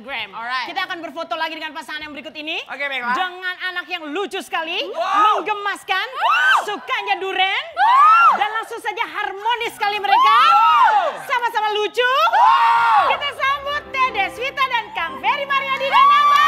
Instagram. Alright. Kita akan berfoto lagi dengan pasangan yang berikut ini. Oke, baiklah. Dengan anak yang lucu sekali, Wow. menggemaskan, sukanya duren, dan langsung saja harmonis sekali mereka. Sama-sama lucu. Kita sambut Dede Swita dan Kang Ferry Mariadi dan Amai.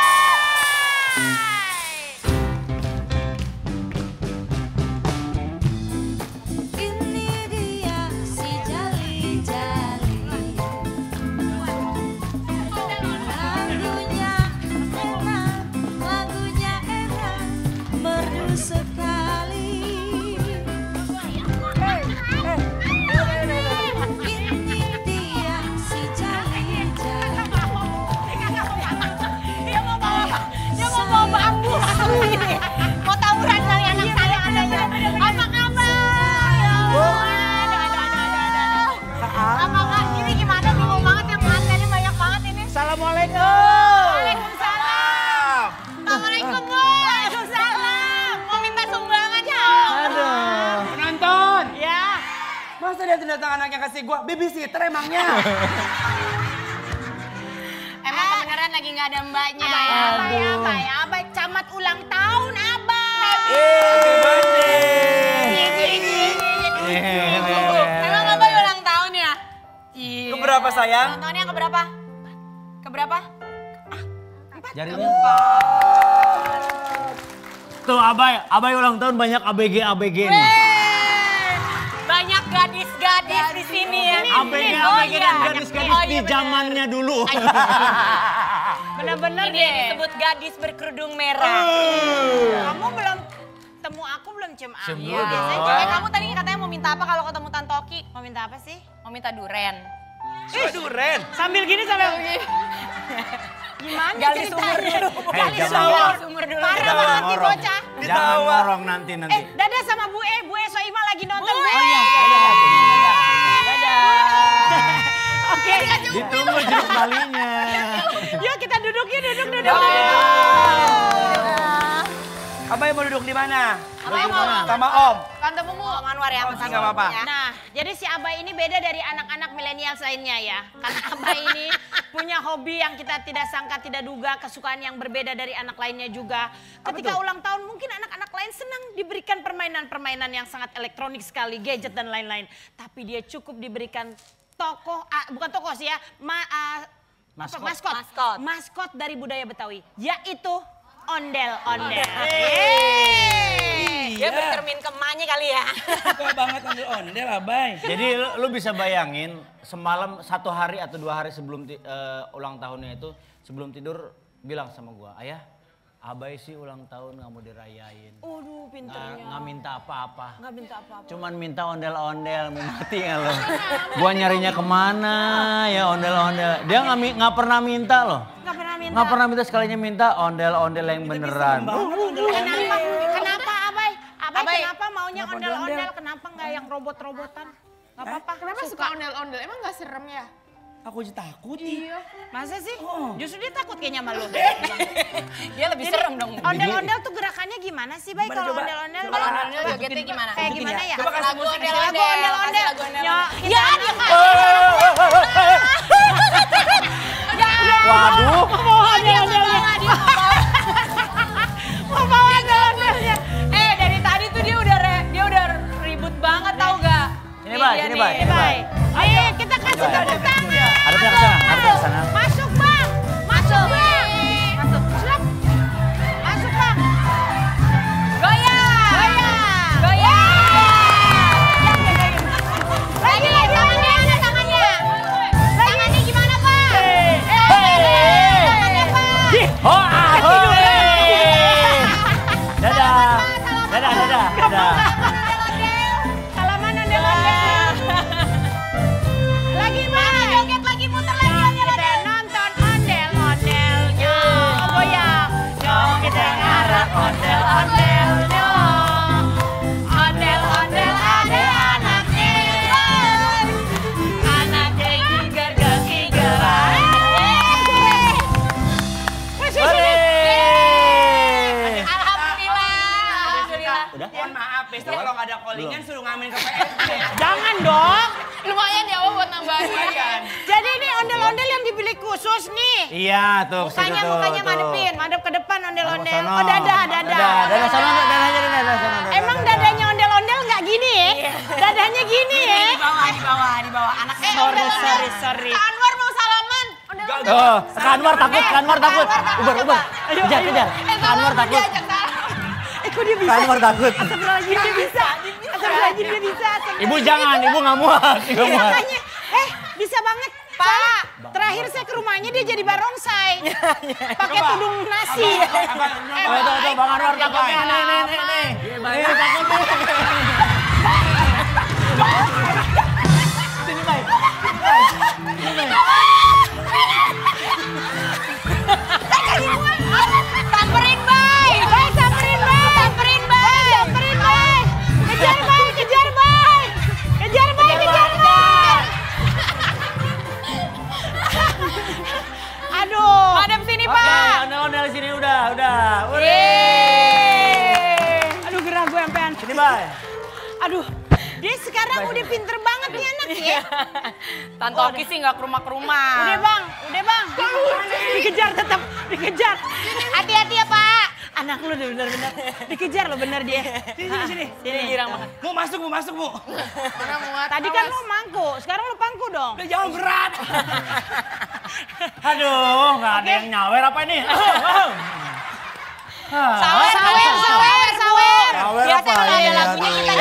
Mau tawuran kali anak saya adanya. Apa kabar? Apa kak? Ini gimana? Bingung banget yang mantannya banyak banget ini. Assalamualaikum. Waalaikumsalam. Assalamualaikum Bu. Waalaikumsalam. Mau minta sumbangan ya? Aduh. Penonton. Ya. Masa dia datang anaknya kasih gua babysitter emangnya? Emang kebenaran lagi nggak ada mbaknya. Abay, camat ulang tahun, Abay. Happy birthday. Emang Abay ulang tahun ya? Iya. Keberapa sayang? Ulang tahunnya keberapa? Keberapa? Jarinya. Tuh Abay ulang tahun banyak ABG nih. Banyak gadis-gadis di sini ya. ABG dan gadis-gadis di zamannya dulu. Bener-bener Ini deh. disebut gadis berkerudung merah. Kamu belum temu aku belum cium aku. Cium dulu Iya, dong. biasanya kamu tadi katanya mau minta apa kalau ketemu Tante Oki? Mau minta apa sih? Mau minta duren. Duren. Sambil gini sambil begini. Gimana Gali sumur ceritanya? dulu. Gali sumur. Sumur dulu. Parah Jangan banget nih ngorong. bocah. Jangan ngorong nanti. Dadah sama Bu E Soima lagi nonton. Bu Bu E. E. Dadah. Oke. Ditunggu jeruk balinya. Yuk kita duduk. Abay mau duduk di mana? Abay mau Sama Om. Tante Mumu. Om Anwar ya. Oh, sih, nggak apa-apa. Nah, jadi si Abay ini beda dari anak-anak milenial lainnya ya. Karena Abay ini punya hobi yang kita tidak sangka, tidak duga, kesukaan yang berbeda dari anak lainnya juga. Ketika ulang tahun mungkin anak-anak lain senang diberikan permainan-permainan yang sangat elektronik sekali, gadget dan lain-lain. Tapi dia cukup diberikan bukan tokoh sih ya, maskot dari budaya Betawi, yaitu ondel-ondel. Dia bercermin ke emaknya kali ya. Suka banget ondel Abay. Jadi lu bisa bayangin semalam 1 hari atau 2 hari sebelum ulang tahunnya itu, sebelum tidur bilang sama gua, ayah Abay sih ulang tahun nggak mau dirayain. Aduh, pinternya. Nggak minta apa-apa. Nggak minta apa-apa. Cuman minta ondel-ondel, mau mati nggak lo? Gua nyarinya kemana ya ondel-ondel. Dia nggak pernah minta loh. Nggak pernah minta. Nggak pernah minta, sekalinya minta ondel-ondel yang beneran. Kenapa Abay? Abay, Kenapa maunya ondel-ondel? Kenapa nggak yang robot-robotan? Nggak apa-apa. Kenapa suka ondel-ondel? Emang gak serem ya? Aku aja takut nih. Masa sih? Justru dia takut kayaknya sama lu. Dia lebih serem dong. Ondel-ondel tuh gerakannya gimana sih, Bay? Kalau ondel-ondel? Kalau ondel jogetnya gimana? Kayak gimana ya? Coba kasih Lagu musik. ondel-ondel. Lagu ondel-ondel. Lagu ondel-ondel. Ya, Ya, dia Waduh. mau ondel-ondelnya. Mau ondel-ondelnya. dari tadi tuh dia udah ribut banget tau gak? Ini Bay, dia ini nih. Bay. Bay, nih kita kasih tepuk tangan. Hadapnya ke sana, hadapnya ke sana. Masuk Bang, masuk Bang. Masuk, Slap. Masuk Bang. Goyang! Lagi tangannya ada tangannya. Tangannya gimana Bang? Tangannya Bang. Oh, dadah. Dadah. Salaman ondel-ondel. Lagi Bang. Joget lagi, muter lagi ondel-ondel. ondel-ondel yang dibeli khusus nih. Iya tuh. Mukanya madepin, madep ke depan ondel-ondel. Sono. Oh dada. Dada sono, dadanya dada sono. Emang dadanya ondel-ondel nggak gini ya? Dadanya gini ya? Di bawah. Anaknya Sorry. Kak Anwar mau salaman. Oh, Kanwar takut. Uber. Kejar. Kanwar takut. Kok dia bisa? Kanwar takut. Astagfirullahaladzim dia bisa. Astagfirullahaladzim dia bisa. Ibu jangan, ibu nggak muat. Makanya, bisa banget. Pak, terakhir saya ke rumahnya dia jadi barongsai. Pakai tudung nasi. Tuh, Bang Anwar takutnya. Nih. Sini, Bay. Samperin, Bay. Samperin, Bay. Kejar, Bay. Aduh. Madem sini, Pak. Ondel-ondel sini udah. Aduh, gerah gue sampean. Sini, Bay. Aduh, dia sekarang udah pinter banget nih anak ya. Tante Oki sih nggak ke rumah. Udah bang. Dikejar tetap, dikejar. Hati-hati ya Pak. Anak lu udah bener-bener dikejar lo bener dia. Sini. Girang banget. Mau masuk, Bu. Tadi kan lu mangku, sekarang lu pangku dong. Udah jauh berat. Aduh, nggak ada yang nyawer apa ini? Sawer. Biasa kalau ada lagunya kita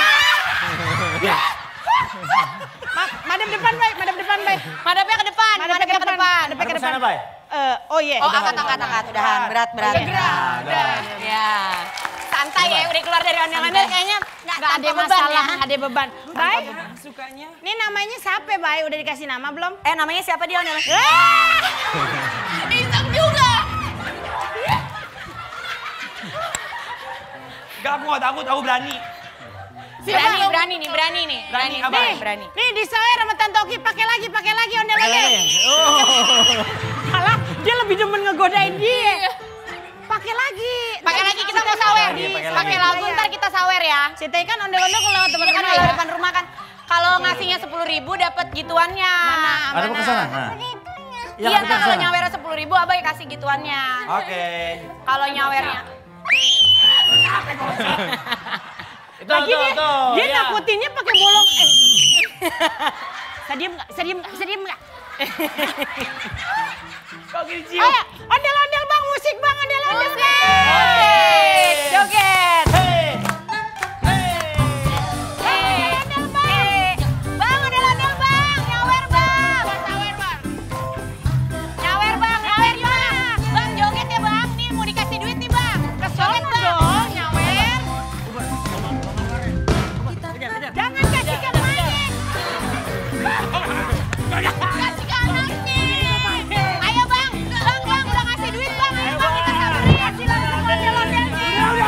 Madep depan, Bay. Madepnya ke depan. Madepnya ke depan. Sana, Bay. Oh iya. Oh, angkat. Udahan, berat. Ya. Santai ya, udah keluar dari ondel-ondel kayaknya Nggak ada masalah, nggak ada beban. Bay, Sukanya. ini namanya siapa, Bay? Udah dikasih nama belum? namanya siapa dia ondel? Iseng juga. Gak, aku gak takut, aku berani. Berani nih. Berani. Nih disawer sama Tante Oki, pakai lagi ondel-ondel. Malah dia lebih demen ngegodain dia. Pakai lagi kita mau sawer. Pakai Lagu ntar kita sawer ya. Si Teh kan ondel-ondel kalau teman-teman Kan di depan rumah kan. Kalau ngasihnya 10.000 dapat gituannya. Ada mau ke sana? Nah. Iya, ntar kalau nyawer 10.000 Abai kasih gituannya. Oke. Kalau nyawernya. lagi dia ya. nakutinnya pakai bolong. Saya diem nggak? Kok gini cium? Ayo, ondel-ondel bang, musik bang, ondel-ondel bang. Joget. Bang, ondel-ondel bang, nyawer bang. Nyawer bang. Bang, joget ya bang, nih mau dikasih duit nih bang. Joget dong, nyawer. Jangan kasih ke main. Kasih ke anaknya. Ayo bang, udah ngasih duit bang. Ayo bang, kita samperin si ondel-ondelnya.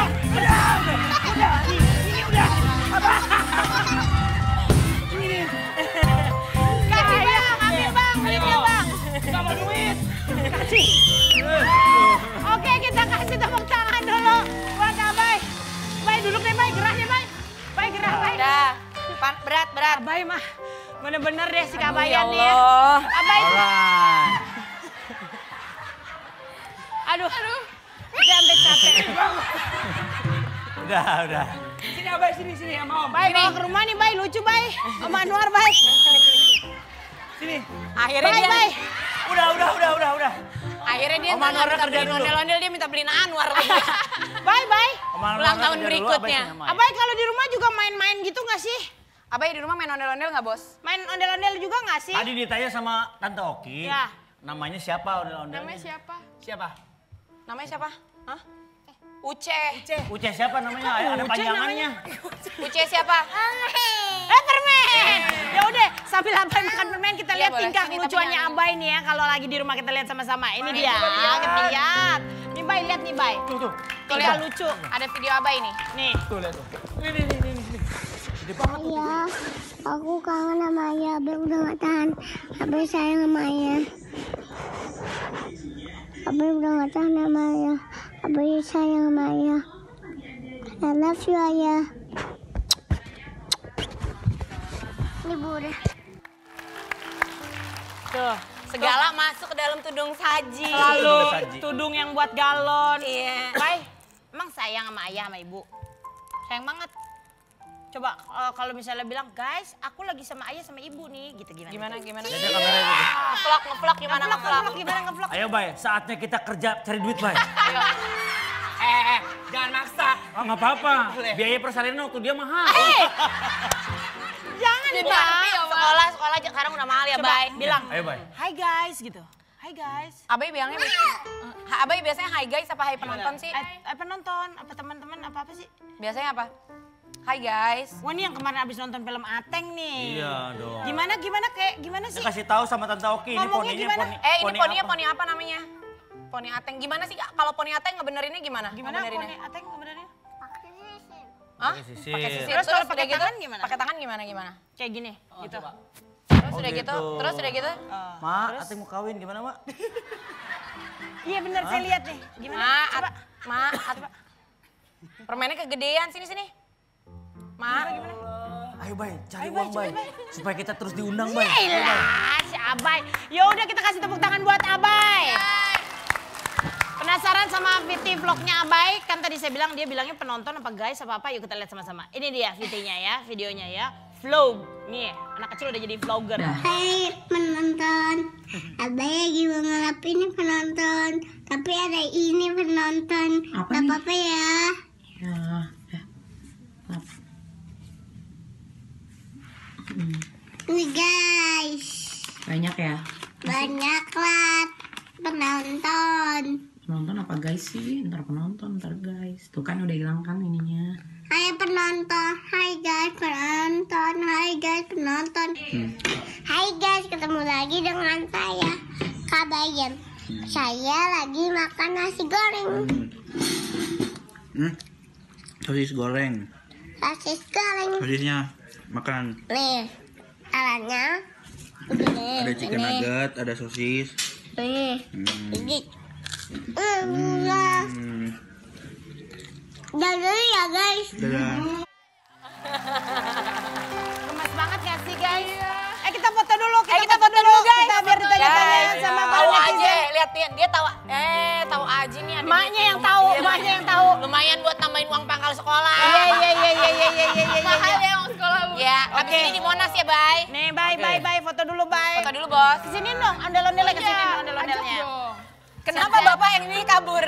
Kasih bang, ambil bang, duitnya bang. Gak mau duit. Kasih. Oke, kita kasih tepuk tangan dulu buat Abai. Bay, duduk deh Bay, gerah deh Bay. Bay, gerah Bay. Udah. Berat. Abai mah bener-bener deh si kabayan nih. Allah. Abai. Aduh. Udah sampai capek. Udah. Sini Abai, sini sama Om. Bay, bawa ke rumah nih Bay, lucu Bay. Sama Anwar Bay. Sini. Akhirnya Bay, dia Bay. Udah. Akhirnya dia Om Anwar minta kerja beliin dulu. ondel-ondel, dia minta beliin Anwar lagi. Bay. Ulang tahun berikutnya. Abai kalau di rumah juga main-main gitu nggak sih? Abai di rumah main ondel-ondel nggak, Bos? Main ondel-ondel juga nggak sih? Tadi ditanya sama Tante Oki. Ya. Namanya siapa ondel-ondel? Namanya siapa? Siapa? Namanya siapa? Hah? Uce. Uce siapa namanya? Ada Uce panjangannya. Uce siapa? Permen. Ya udah, sambil Abai makan permen kita Iya, lihat boleh. tingkah Sini, kelucuannya tapi Abai nih ya. Kalau lagi di rumah kita lihat sama-sama. Ini dia. Kita lihat. Nih Bay, lihat nih Bay. Tuh. Tingkah lucu. Ada video Abai nih. Nih. Tuh lihat tuh. Ini. Ayah, aku kangen sama ayah. Abang udah gak tahan. Abang sayang sama ayah. Abang udah gak tahan sama ayah. Abang sayang sama ayah. I love you ayah. Ini Bu udah. Tuh, Segala masuk ke dalam tudung saji. Selalu Saji. tudung yang buat galon. Iya. Bay, emang sayang sama ayah sama ibu? Sayang banget. Coba kalau misalnya bilang, guys, aku lagi sama ayah sama ibu nih, gitu gimana? Gimana? Jadi kamera gitu. Ngevlog gimana ngevlog? Gimana ngevlog? Ayo Bay, saatnya kita kerja cari duit Bay. Jangan maksa. Oh nggak apa-apa, biaya persalinan waktu dia mahal. Jangan Iya, Pak. Sekolah sekarang udah mahal ya, Coba Bay. bilang, Ayo Bay. hai guys gitu. Hai guys. Abai bilangnya, Abai biasanya hi guys apa hi penonton sih? Apa nonton? Apa teman-teman? Apa sih? Biasanya apa? Hi guys. Wah ini yang kemarin abis nonton film Ateng nih. Iya dong. Gimana sih? Saya kasih tahu sama Tante Oki ini Ngomongnya poninya gimana? Ini poninya apa? poni apa namanya? Poni Ateng. Gimana sih kalau poni Ateng ngebenerinnya gimana? Gimana Ngebenerinnya? Ateng sebenarnya? Hah? Pakai sisir. Pakai sisir. Terus kalau udah pakai gitu, tangan gimana? Pakai tangan gimana? Kayak gini, gitu. Terus Oh, udah gitu. gitu. Terus udah gitu. Mak, Ateng mau kawin gimana Mak? Iya benar saya lihat nih. Gimana? Coba. Permennya kegedean sini. Ma. Ayo Bay, cari uang Bay. Supaya kita terus diundang Bay. Yaelah, si Abai. Ya udah kita kasih tepuk tangan buat Abai. Penasaran sama VT vlognya Abai? Kan tadi saya bilang dia bilangnya penonton apa guys apa yuk kita lihat sama-sama. Ini dia VT-nya ya, videonya ya. Vlog. Nih, anak kecil udah jadi vlogger. Hai penonton, Abang lagi mau ngelap ini penonton, tapi ada ini penonton, gak apa-apa ya. Ini guys, Banyak ya. banyak lah penonton. Penonton apa guys sih? Ntar penonton, ntar guys. Tuh kan udah hilang kan ininya. Hai penonton, hai guys penonton, hai guys penonton. Hai guys, ketemu lagi dengan saya, Kak Bayan. Saya lagi makan nasi goreng. Sosis goreng. Sosis goreng. Sosisnya makan. Nih, alatnya. Begini, Ada chicken ini. nugget, ada sosis. Nih, gigit. Dadah ya guys. Dadah. Gemes banget gak sih guys? Kita foto dulu, kita foto dulu guys. Kita biar ditanya-tanya sama Tahu para aja, netizen. lihat dia tahu. Tahu aja nih ada. Maknya yang tahu, maknya yang tahu. Lumayan buat tambahin uang pangkal sekolah. Iya. Mahal ya uang sekolah, Bu. Ya, habis Oke. ini di Monas ya, Bay. Nih, bye, foto dulu, bye. Foto dulu, Bos. Kesini dong, ondel-ondelnya kesini, Ajak ondel-ondelnya. dong. Kenapa Bapak yang ini kabur?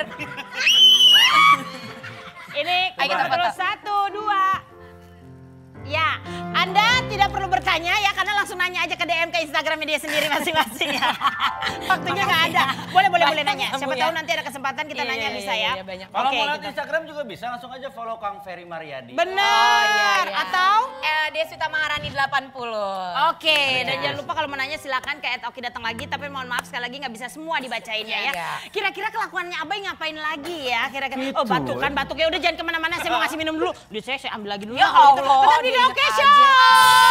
Ini Ayo kita foto terus, foto. 1, 2. Ya, Anda tidak perlu bertanya ya, karena langsung nanya aja ke DM ke Instagramnya dia sendiri masing-masing ya. Waktunya nggak ada. Boleh nanya. Siapa tahu nanti ada kesempatan kita nanya bisa ya. banyak. Kalau Oke, mau lihat gitu. Instagram juga bisa, langsung aja follow Kang Ferry Mariadi. Bener. Atau? Deswita Maharani 80. Oke, dan jangan lupa kalau mau nanya silakan ke @oki datang lagi, tapi mohon maaf sekali lagi nggak bisa semua dibacain ya. Iya. Kira-kira kelakuannya Abai ngapain lagi ya? Kira-kira oh batuk ya udah jangan kemana-mana, saya mau ngasih minum dulu. Duit saya ambil lagi dulu. Ya Kalau gitu. Allah, Tetap di diinget Oke aja. Show.